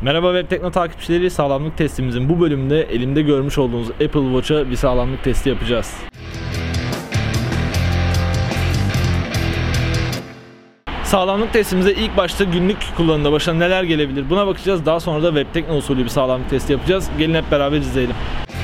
Merhaba Web Tekno takipçileri, sağlamlık testimizin bu bölümünde elimde görmüş olduğunuz Apple Watch'a bir sağlamlık testi yapacağız. Sağlamlık testimize ilk başta günlük kullanımda başına neler gelebilir buna bakacağız. Daha sonra da Web Tekno usulü bir sağlamlık testi yapacağız. Gelin hep beraber izleyelim.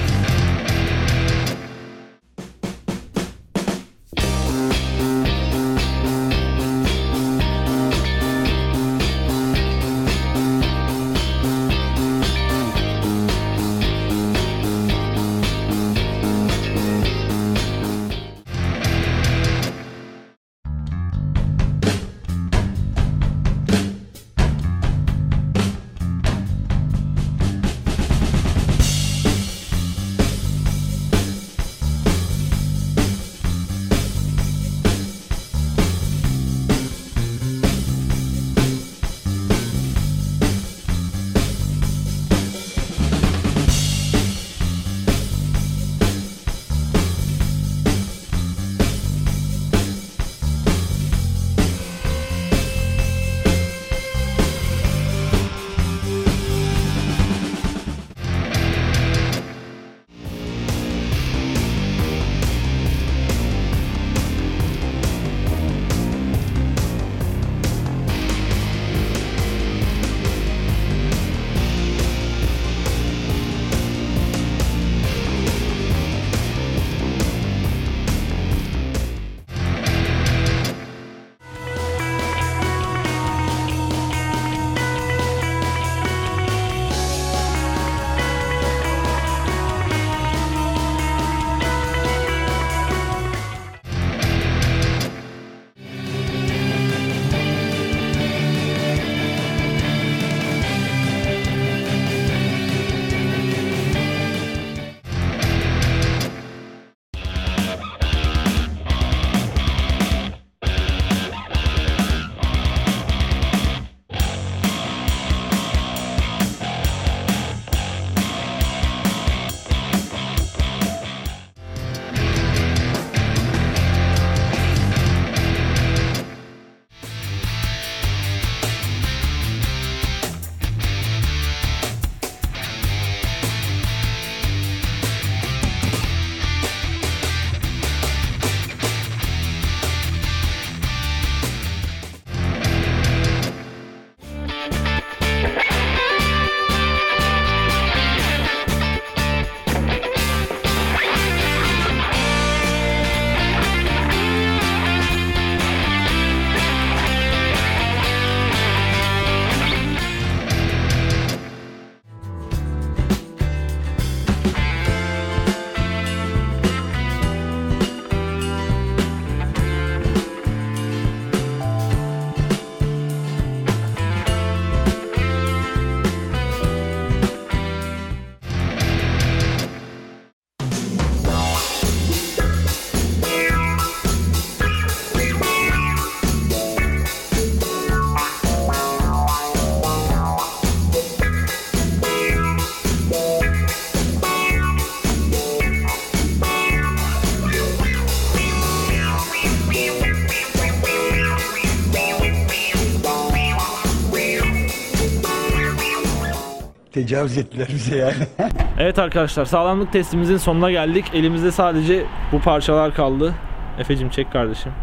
Tecavüz ettiler bize yani. Evet arkadaşlar, sağlamlık testimizin sonuna geldik. Elimizde sadece bu parçalar kaldı. Efe'cim çek kardeşim.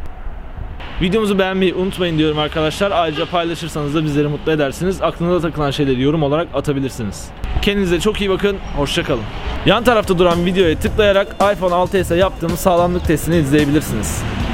Videomuzu beğenmeyi unutmayın diyorum arkadaşlar. Ayrıca paylaşırsanız da bizleri mutlu edersiniz. Aklınıza takılan şeyleri yorum olarak atabilirsiniz. Kendinize çok iyi bakın. Hoşça kalın. Yan tarafta duran videoya tıklayarak iPhone 6s'e yaptığımız sağlamlık testini izleyebilirsiniz.